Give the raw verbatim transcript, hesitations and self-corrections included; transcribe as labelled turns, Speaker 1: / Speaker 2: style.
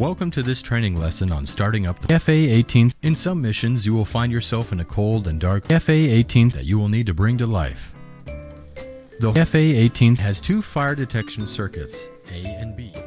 Speaker 1: Welcome to this training lesson on starting up the F A eighteen. In some missions, you will find yourself in a cold and dark F A eighteen that you will need to bring to life. The F A eighteen has two fire detection circuits, A and B.